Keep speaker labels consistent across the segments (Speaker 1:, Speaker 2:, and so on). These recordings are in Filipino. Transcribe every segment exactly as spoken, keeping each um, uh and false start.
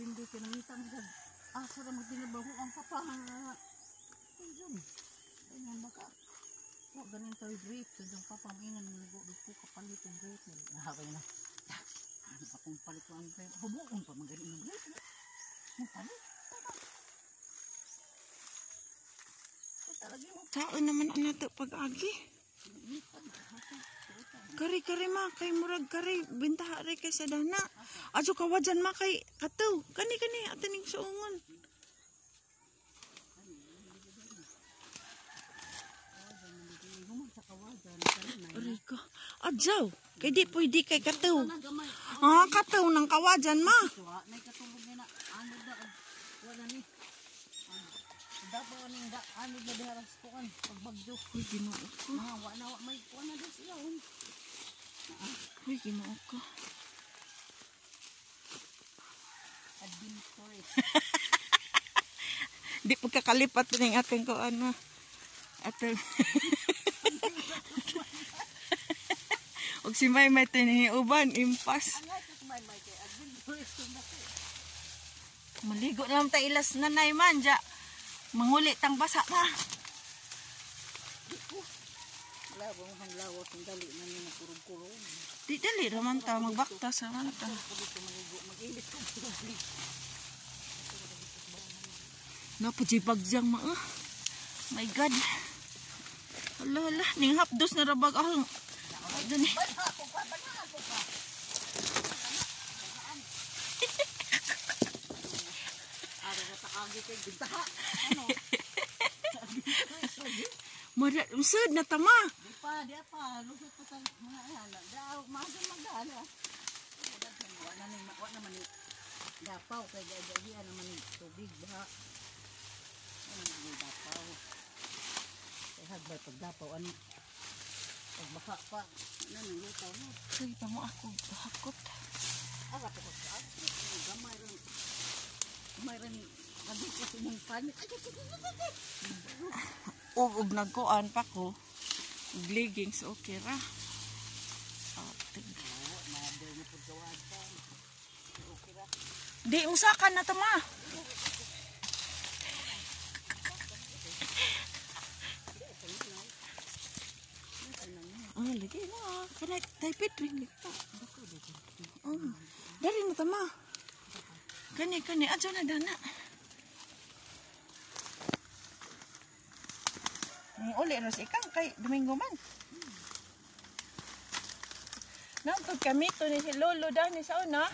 Speaker 1: din din kinamita mo dyan. Asa na magtinabaho ang papahan na. Ayun. Ayun baka. Huwag ganin tayo grape. So dyan papang inan mo nag-uubig po kapalit yung grape. Nahabay na. Ano pa kung palit ko ang grape? Humuon pa maganin yung grape. Ang palit.
Speaker 2: Tao naman ang nato pag-agi. Kari-kari ma, kay murag kari, bintaha rin kay sa dana. Aso kawajan ma kay kataw. Kani-kani, ataning suungon. Ariko. Adjaw, kay di pwede kay kataw. Ah, kataw ng kawajan ma.
Speaker 1: May katulog niya na, ano da, wala ni. Dapat aning da, ano na diharas ko kan, pagbagyo.
Speaker 2: Uy, ginoo ko.
Speaker 1: Ah, wala na, may kuha na doon sila.
Speaker 2: Uy, ginoo ko.
Speaker 1: Adventure.
Speaker 2: Di pagkakalipat rin ating ko ano. Ating. Og si May May tiniuban, impas. Maligo naman tayo ilas nanay man, dya. Mangulit ang basa na.
Speaker 1: Wala ba mong hanglawas ang dali na niya kurog-kurog.
Speaker 2: Di dali naman ta, magbaktas naman ta.
Speaker 1: Mag-ilit ko.
Speaker 2: Napajibag diyang ma. Uh. My God. Hala, hala. Ning hapdos na rabag ahong. Dani. Mada, usad na tama.
Speaker 1: Di pa, di pa. Lusot pa sa mga ayan. Daaw, masan magdala. Wala naman ni dapaw. Kaya gaya naman ni tubig. Baha. Ano naman ni dapaw. Kaya hagbay pag dapaw. Ano? Pag baka pa. Ano nang lutaw mo?
Speaker 2: Kita mo ako. Hakot.
Speaker 1: Aga po ko sa akin. Gamay rin. Gamay rin. Abi kasi mong panik.
Speaker 2: Ug nagkuan pa ko. Leggings okay ra. Atig. Di usakan na tama. Ah, lagi na. Kana typed ring dito. Oh, dari na tama. Kani kani adto na dana. Ni uli ros ikang kay Domingo man. Nampod kami to ni si Lolo dani sa una.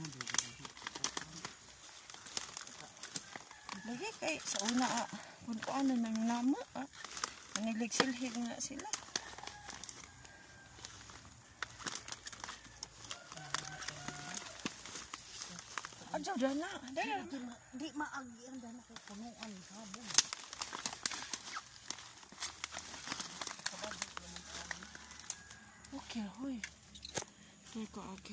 Speaker 2: Lagi kay sa una ah. Kung ano nang nama ah. Naniligsilhig na sila. Adyo dana. Dana.
Speaker 1: Di maagi ang dana kay punuan sabon.
Speaker 2: Okay, hoy. Toy ko agi.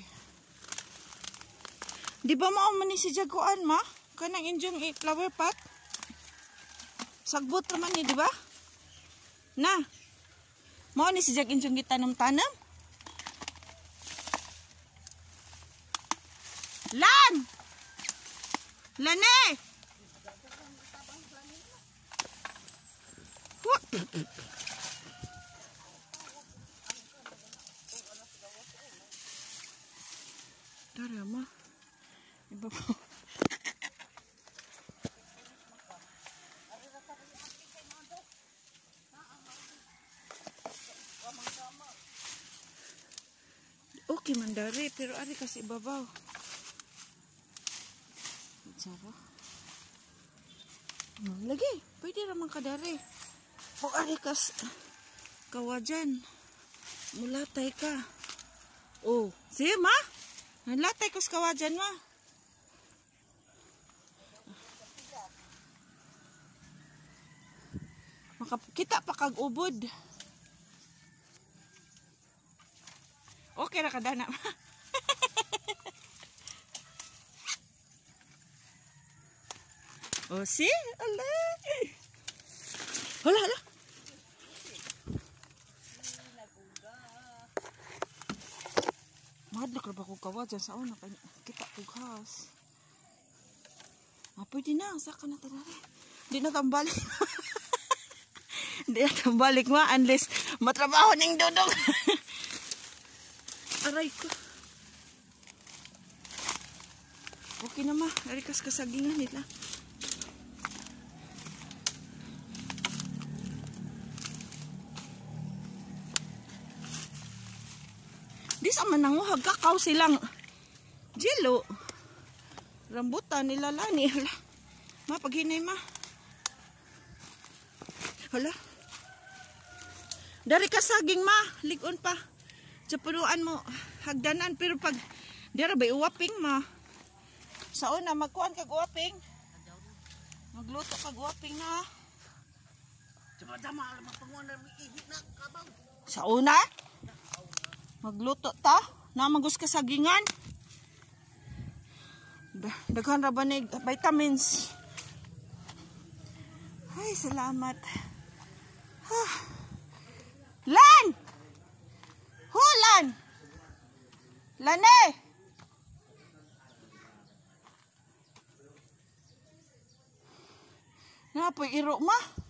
Speaker 2: Di ba mao man ni si Jaguan ma? Kanang injong flower pot? Sagbot naman ni, di ba? Na. Mao ni si Jag injong gitanam-tanam? Lan! Lane! What? Dari ama. Iba po. Okay man dari, pero ari kasi ibabaw. Saro. Lagi, pwede ramang kadari. O ari kas kawajan. Mulatay ka. Oh, siya ma? Nalatay ko sa kawajan ma. Makakita pa kag ubod. Okay ra kada na. Oh, si? Ala. Hala, hala. Madlok ra ba ko kawajan sa una kay kita kog house. Ah, pwede na. Saka na tadari. Di na tambalik. Di na tambalik ma. Unless matrabaho ng dudong. Aray ko. Okay na ma. Arikas kasagingan nila. Di sa mananguhag kakao silang jelo. Rambutan nila lani. Hala. Ma, paghinay ma. Hala. Dari ka saging ma. Ligon pa. Sapunuan mo. Hagdanan. Pero pag dara ba uwaping ma. Sa una magkuhan kag uwaping. Magluto kag uwaping na. Sa una? Magluto ta. Namagus ka sagingan. Daghan ra ba ni vitamins. Ay, salamat. Huh. Lan! Hulan! Lane! Napoy iro ma.